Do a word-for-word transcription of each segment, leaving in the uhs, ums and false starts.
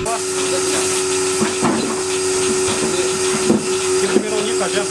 Apa? Kira-kira ini saja.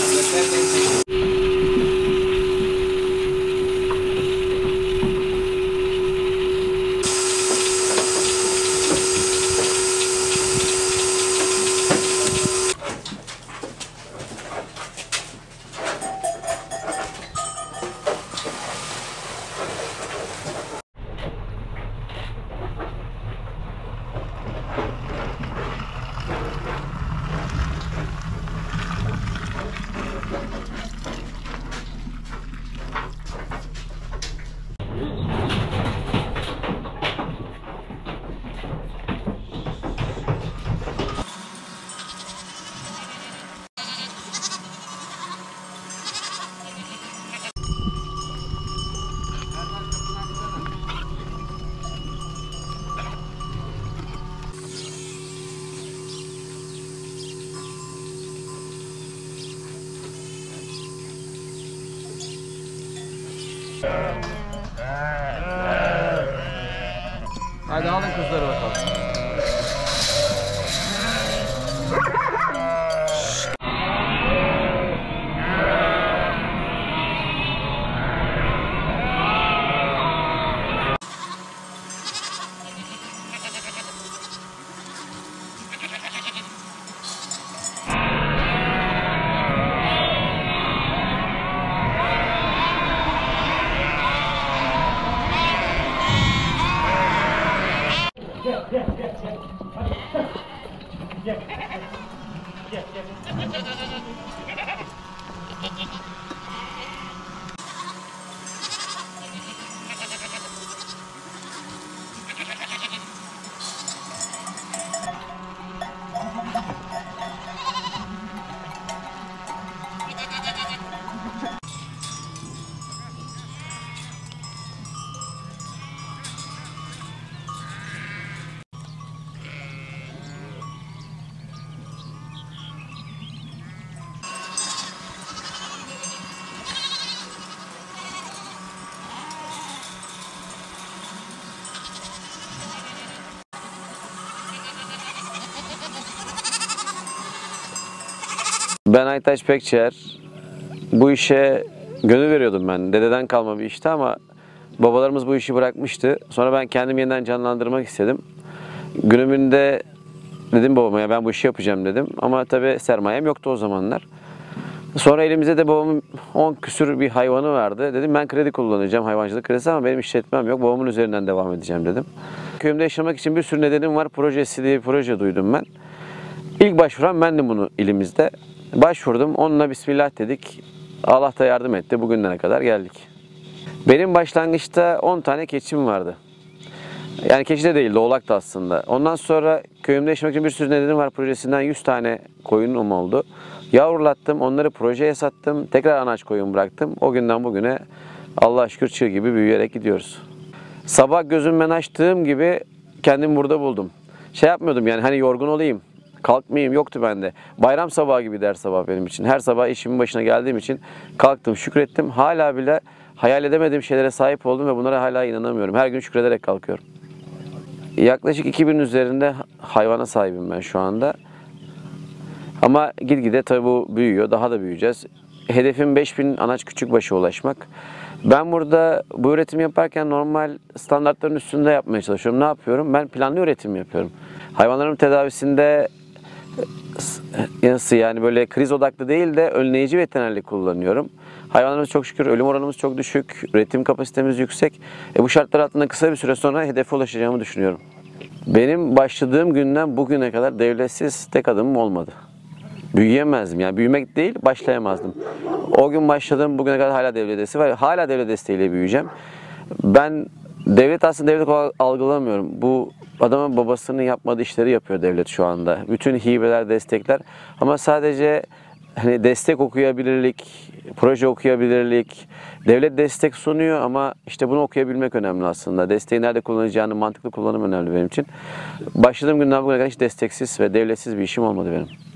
Hadi alın kızları bakalım. Ben Aytaç Pekçer. Bu işe gönül veriyordum ben. Dededen kalma bir işti ama babalarımız bu işi bırakmıştı. Sonra ben kendimi yeniden canlandırmak istedim. Günümünde dedim babama ya ben bu işi yapacağım dedim. Ama tabii sermayem yoktu o zamanlar. Sonra elimizde de babamın on küsür bir hayvanı vardı. Dedim ben kredi kullanacağım, hayvancılık kredisi ama benim işletmem yok. Babamın üzerinden devam edeceğim dedim. Köyümde yaşamak için bir sürü nedenim var. Projesi diye bir proje duydum ben. İlk başvuran bendim bunu ilimizde. Başvurdum, onunla bismillah dedik. Allah da yardım etti, bugünlere kadar geldik. Benim başlangıçta on tane keçim vardı. Yani keçi de değildi, oğlak da aslında. Ondan sonra köyümde yaşamak için bir sürü nedenim var projesinden yüz tane koyunum oldu. Yavrulattım, onları projeye sattım, tekrar anaç koyun bıraktım. O günden bugüne Allah'a şükür çığ gibi büyüyerek gidiyoruz. Sabah gözümden açtığım gibi kendimi burada buldum. Şey yapmıyordum yani hani yorgun olayım. Kalkmayayım yoktu bende. Bayram sabahı gibi der sabah benim için. Her sabah işimin başına geldiğim için kalktım, şükrettim. Hala bile hayal edemediğim şeylere sahip oldum ve bunlara hala inanamıyorum. Her gün şükrederek kalkıyorum. Yaklaşık iki bin üzerinde hayvana sahibim ben şu anda. Ama gitgide tabii bu büyüyor, daha da büyüyeceğiz. Hedefim beş bin anaç küçükbaşa ulaşmak. Ben burada bu üretimi yaparken normal standartların üstünde yapmaya çalışıyorum. Ne yapıyorum? Ben planlı üretim yapıyorum. Hayvanların tedavisinde yani böyle kriz odaklı değil de önleyici veterinerlik kullanıyorum. Hayvanlarımız çok şükür ölüm oranımız çok düşük, üretim kapasitemiz yüksek. E bu şartlar altında kısa bir süre sonra hedefe ulaşacağımı düşünüyorum. Benim başladığım günden bugüne kadar devletsiz tek adımım olmadı. Büyüyemezdim yani büyümek değil başlayamazdım. O gün başladığım bugüne kadar hala devlet desteği var. Hala devlet desteğiyle büyüyeceğim. Ben devlet aslında devlet olarak algılamıyorum. Bu adamın babasının yapmadığı işleri yapıyor devlet şu anda. Bütün hibeler, destekler ama sadece hani destek okuyabilirlik, proje okuyabilirlik, devlet destek sunuyor ama işte bunu okuyabilmek önemli aslında. Desteği nerede kullanacağını, mantıklı kullanım önemli benim için. Başladığım günden bugüne kadar hiç desteksiz ve devletsiz bir işim olmadı benim.